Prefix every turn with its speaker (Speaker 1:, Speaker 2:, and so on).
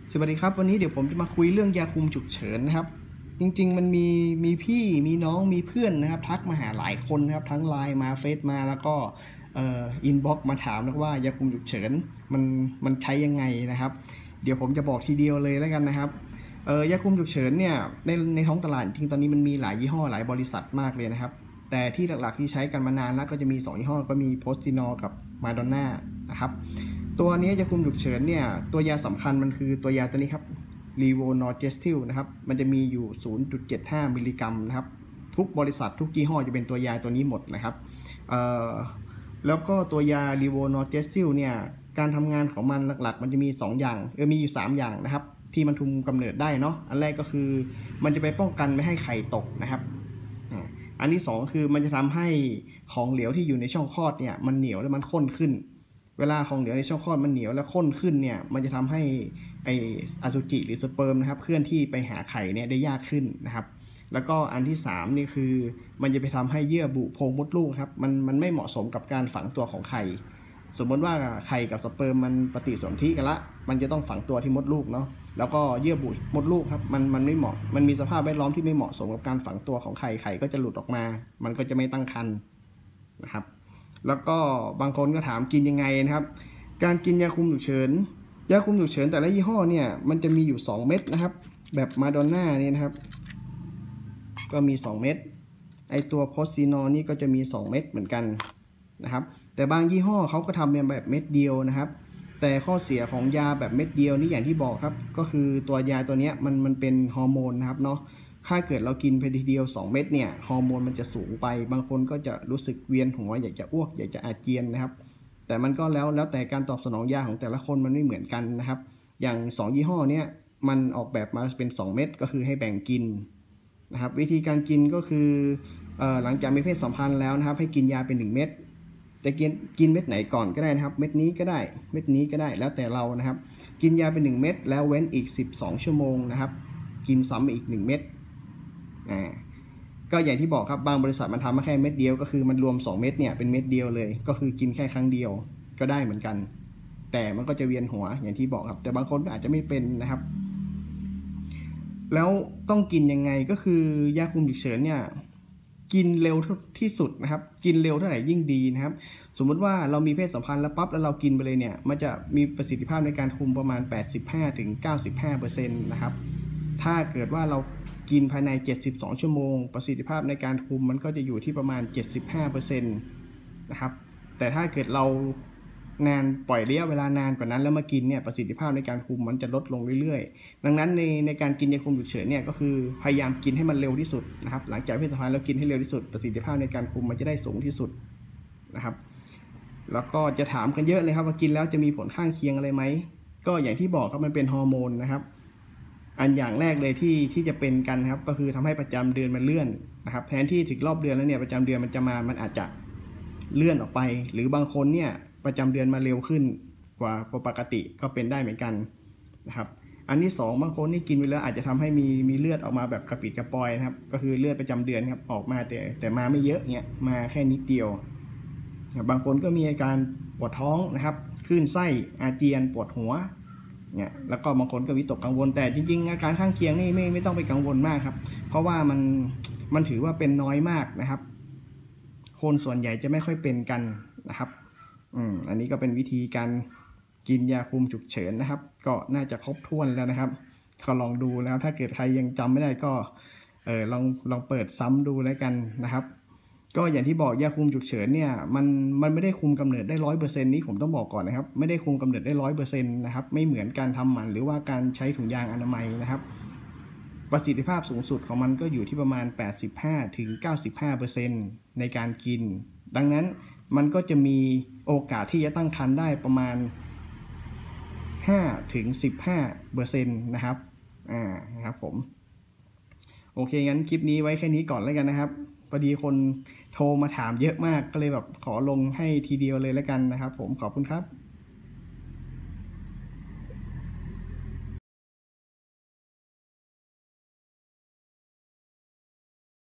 Speaker 1: สวัสดีครับวันนี้เดี๋ยวผมจะมาคุยเรื่องยาคุมฉุกเฉินนะครับจริงๆมันมีพี่มีน้องมีเพื่อนนะครับทักมาหาหลายคนนะครับทั้งไลน์มาเฟซมาแล้วก็อินบ็อกซ์มาถามนะว่ายาคุมฉุกเฉินมันใช้ยังไงนะครับเดี๋ยวผมจะบอกทีเดียวเลยแล้วกันนะครับยาคุมฉุกเฉินเนี่ยในท้องตลาดจริงตอนนี้มันมีหลายยี่ห้อหลายบริษัทมากเลยนะครับแต่ที่หลักๆที่ใช้กันมานานแล้วก็จะมี2ยี่ห้อก็มีโพสตินอลกับมาดอนน่านะครับตัวนี้ยาคุมฉุกเฉินเนี่ยตัวยาสำคัญมันคือตัวยาตัวนี้ครับรีโวนอร์เจสติลนะครับมันจะมีอยู่ 0.75 มิลลิกรัมนะครับทุกบริษัททุกยี่ห้อจะเป็นตัวยาตัวนี้หมดนะครับแล้วก็ตัวยารีโวนอร์เจสติลเนี่ยการทำงานของมันหลักๆมันจะมี2อย่างมีอยู่3อย่างนะครับที่มันคุมกำเนิดได้เนาะอันแรกก็คือมันจะไปป้องกันไม่ให้ไข่ตกนะครับอันที่2คือมันจะทำให้ของเหลวที่อยู่ในช่องคลอดเนี่ยมันเหนียวและมันข้นขึ้นเวลาของเหลวในช่องคลอดมันเหนียวและข้นขึ้นเนี่ยมันจะทำให้อสุจิหรือสเปิร์มนะครับเคลื่อนที่ไปหาไข่เนี่ยได้ยากขึ้นนะครับแล้วก็อันที่3นี่คือมันจะไปทำให้เยื่อบุโพรงมดลูกครับมันไม่เหมาะสมกับการฝังตัวของไข่สมมติว่าไข่กับสเปิร์มมันปฏิสนธิกันละมันจะต้องฝังตัวที่มดลูกเนาะแล้วก็เยื่อบุมดลูกครับมันไม่เหมาะมันมีสภาพแวดล้อมที่ไม่เหมาะสมกับการฝังตัวของไข่ก็จะหลุดออกมามันก็จะไม่ตั้งครรภ์นะครับแล้วก็บางคนก็ถามกินยังไงนะครับการกินยาคุมฉุกเฉินแต่ละยี่ห้อเนี่ยมันจะมีอยู่2เม็ดนะครับแบบมาดอนน่านี่นะครับก็มี2เม็ดไอตัวโพสซีนอลนี่ก็จะมี2เม็ดเหมือนกันนะครับแต่บางยี่ห้อเขาก็ทำเป็นแบบเม็ดเดียวนะครับแต่ข้อเสียของยาแบบเม็ดเดียวนี่อย่างที่บอกครับก็คือตัวยาตัวนี้มันเป็นฮอร์โมนนะครับเนาะถ้าเกิดเรากินไปทีเดียว2เม็ดเนี่ยฮอร์โมนมันจะสูงไปบางคนก็จะรู้สึกเวียนหัวอยากจะอ้วกอยากจะอาเจียนนะครับแต่มันก็แล้วแต่การตอบสนองยาของแต่ละคนมันไม่เหมือนกันนะครับอย่าง2ยี่ห้อเนี้ยมันออกแบบมาเป็น2เม็ดก็คือให้แบ่งกินนะครับวิธีการกินก็คือหลังจากมีเพศสัมพันธ์แล้วนะครับให้กินยาเป็น1เม็ดจะกินเม็ดไหนก่อนก็ได้นะครับเม็ดนี้ก็ได้เม็ดนี้ก็ได้แล้วแต่เรานะครับกินยาเป็น1เม็ดแล้วเว้นอีก12ชั่วโมงนะครับกินซ้ำอีก1เม็ดก็อย่างที่บอกครับบางบริษัทมันทำมาแค่เม็ดเดียวก็คือมันรวม2เม็ดเนี่ยเป็นเม็ดเดียวเลยก็คือกินแค่ครั้งเดียวก็ได้เหมือนกันแต่มันก็จะเวียนหัวอย่างที่บอกครับแต่บางคนก็อาจจะไม่เป็นนะครับแล้วต้องกินยังไงก็คือยาคุมฉุกเฉินเนี่ยกินเร็วที่สุดนะครับกินเร็วเท่าไหร่ยิ่งดีนะครับสมมติว่าเรามีเพศสัมพันธ์แล้วปั๊บแล้วเรากินไปเลยเนี่ยมันจะมีประสิทธิภาพในการคุมประมาณ 85-95% นะครับถ้าเกิดว่าเรากินภายใน72ชั่วโมงประสิทธิภาพในการคุมมันก็จะอยู่ที่ประมาณ 75% นะครับแต่ถ้าเกิดเราปล่อยระยะเวลานานกว่านั้นแล้วมากินเนี่ยประสิทธิภาพในการคุมมันจะลดลงเรื่อยๆดังนั้นในการกินยาคุมฉุกเฉินเนี่ยก็คือพยายามกินให้มันเร็วที่สุดนะครับหลังจากเพศสัมพันธ์แล้วกินให้เร็วที่สุดประสิทธิภาพในการคุมมันจะได้สูงที่สุดนะครับแล้วก็จะถามกันเยอะเลยครับว่ากินแล้วจะมีผลข้างเคียงอะไรไหมก็อย่างที่บอกครับมันเป็นฮอร์โมนนะครับอันอย่างแรกเลยที่จะเป็นกันครับก็คือทำให้ประจำเดือนมันเลื่อนนะครับแทนที่ถึงรอบเดือนแล้วเนี่ยประจำเดือนมันอาจจะเลื่อนออกไปหรือบางคนเนี่ยประจำเดือนมาเร็วขึ้นกว่าปกติก็เป็นได้เหมือนกันนะครับอันที่2บางคนนี่กินไปแล้วอาจจะทำให้มีเลือดออกมาแบบกระปิดกระปอยนะครับก็คือเลือดประจำเดือนครับออกมาแต่มาไม่เยอะเนี่ยมาแค่นิดเดียวบางคนก็มีอาการปวดท้องนะครับคลื่นไส้อาเจียนปวดหัวเนี่ยแล้วก็บางคนก็วิตกกังวลแต่จริงๆอาการข้างเคียงนี่ไม่ต้องไปกังวลมากครับเพราะว่ามันถือว่าเป็นน้อยมากนะครับคนส่วนใหญ่จะไม่ค่อยเป็นกันนะครับอันนี้ก็เป็นวิธีการกินยาคุมฉุกเฉินนะครับก็น่าจะครบถ้วนแล้วนะครับก็ลองดูแล้วถ้าเกิดใครยังจำไม่ได้ก็ลองเปิดซ้ำดูแล้วกันนะครับก็อย่างที่บอกยาคุมฉุกเฉินเนี่ยมันไม่ได้คุมกำเนิดได้ 100% นี้ผมต้องบอกก่อนนะครับไม่ได้คุมกำเนิดได้ 100% นะครับไม่เหมือนการทำหมันหรือว่าการใช้ถุงยางอนามัยนะครับประสิทธิภาพสูงสุดของมันก็อยู่ที่ประมาณ 85-95% ในการกินดังนั้นมันก็จะมีโอกาสที่จะตั้งครรภ์ได้ประมาณ 5-15% นะครับนะครับผมโอเคงั้นคลิปนี้ไว้แค่นี้ก่อนแล้วกันนะครับพอดีคนโทรมาถามเยอะมากก็เลยแบบขอลงให้ทีเดียวเลยแล้วกันนะครับผมขอบคุณครับ